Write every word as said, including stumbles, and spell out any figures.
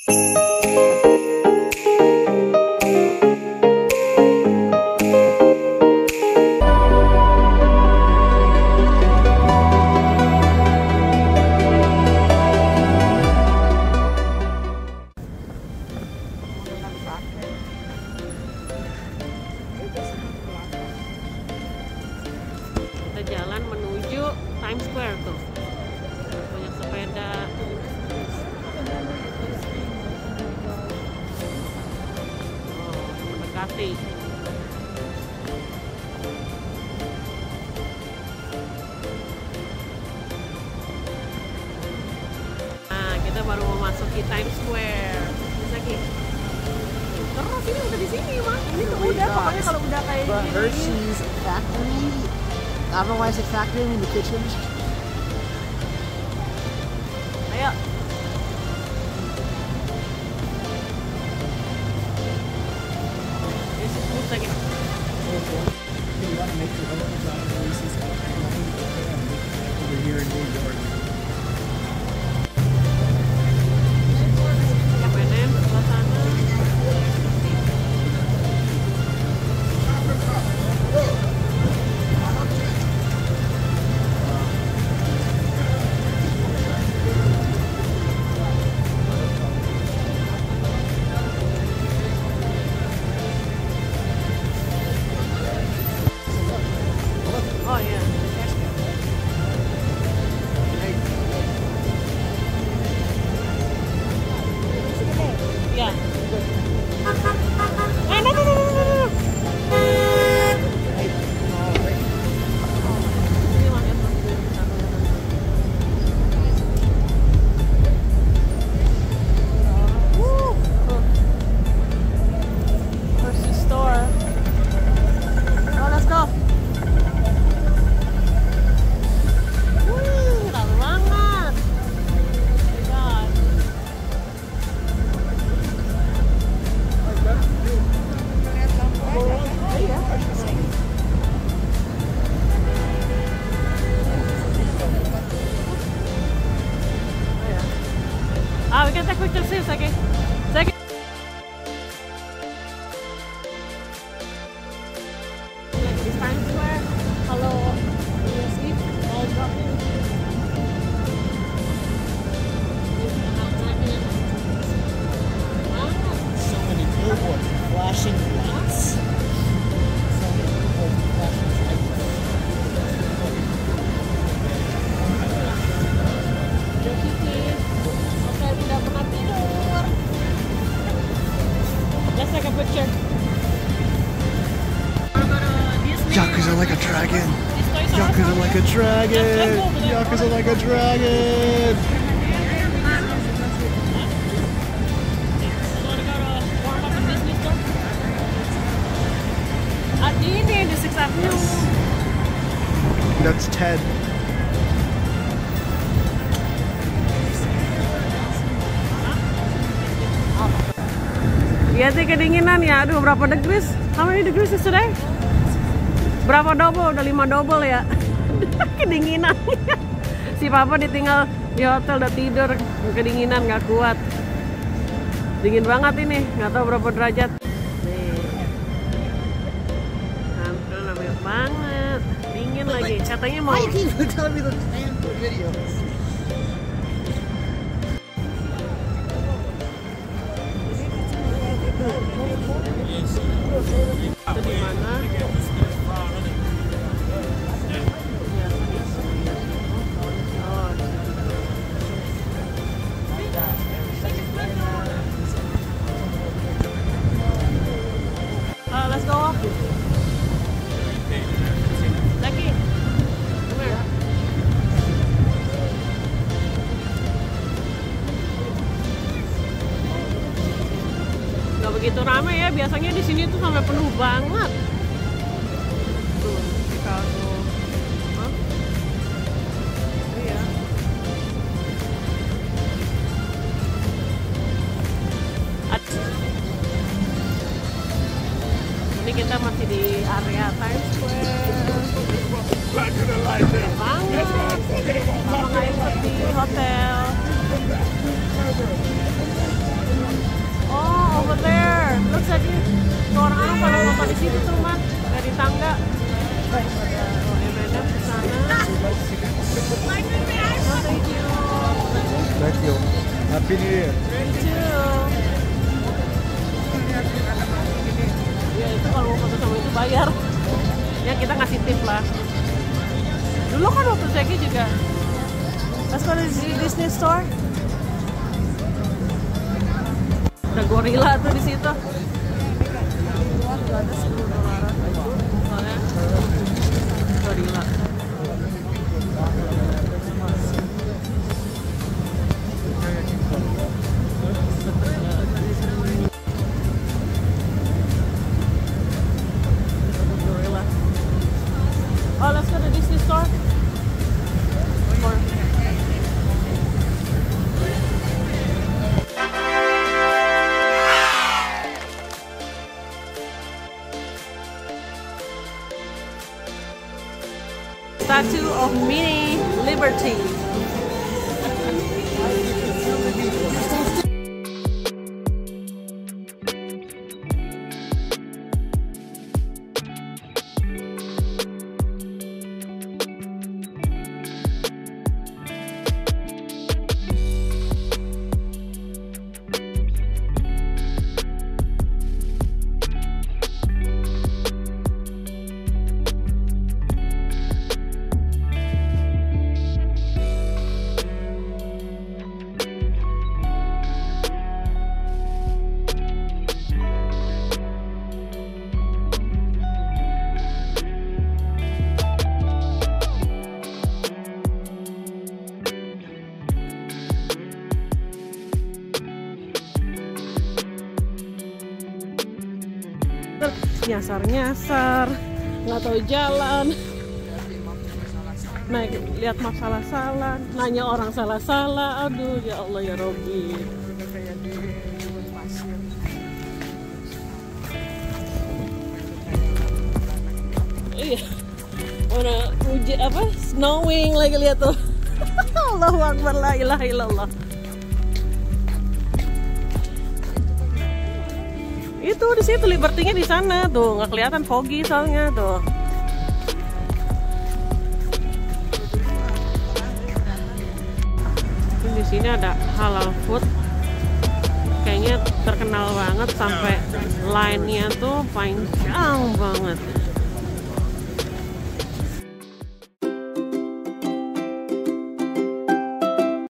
Jalan menuju Times Square tuh, banyak sepeda. Oh, mendekati. Nah, kita baru memasuki Times Square. Bisa Ki? Terus ini udah di sini mah. Ini tuh udah, pokoknya kalau udah kayak gini. Hershey's factory. I don't know why I said factory in the kitchen. Ayo. This is good again. You want to make your own design releases over here in New York. M and M sebelah sana. Oh ya. Ya. Eh, no, no, no, no, no. Ini makan masih di sana. Woo. Hershey store. Oh, let's go. Wih, rame banget. God. Ah, we can take pictures here, Saki. Saki. Di Times Square, kalau you see all dropping. So many billboards flashing lights. So many billboards flashing lights. Oke, tidak pernah tidur. Let's take a picture. Yakuza like a dragon. Yakuza like a dragon. Yakuza like a dragon. Ini di Sixth Avenue. That's Ted. Iya sih kedinginan ya. Aduh, berapa degrees? How many degrees is today? Berapa double? Udah lima double ya. Kedinginan. Si Papa ditinggal di hotel udah tidur. Kedinginan nggak kuat. Dingin banget ini. Nggak tahu berapa derajat. Nih. Ampun, banyak banget. Dingin lagi. Katanya mau. Why you keep telling me the stand for videos? Itu di mana? Uh, let's go up. Lucky. Come here. Gak begitu ramai ya, biasanya di sini tuh sampai penuh banget. Tuh, Chicago. Hah? Iya. Ini kita masih di area Times Square. Banget. Sama kayak seperti hotel. foto di situ tuh mah dari tangga. Ada O M and M di sana. Oh, thank you. Thank you. Happy New Year. Thank you. Ya itu kalau mau foto sama itu bayar. Ya kita ngasih tip lah. Dulu kan waktu Zeki juga. Let's go to the Disney Store. Ada gorila tuh di situ. Ada sepuluh dolaran itu soalnya gorila. Gorila. Oh, let's go to Disney Store. Or Statue of Mini Liberty. Nyasar-nyasar, nggak tahu jalan, naik lihat map salah-salah, nanya orang salah-salah, aduh ya Allah ya Robbi. Iya, mana hujan apa snowing lagi lihat tuh. Allahu Akbar, la ilaha illallah. Itu di situ Liberty-nya di sana tuh, nggak kelihatan, foggy soalnya tuh. Di sini ada halal food, kayaknya terkenal banget sampai line-nya tuh panjang banget.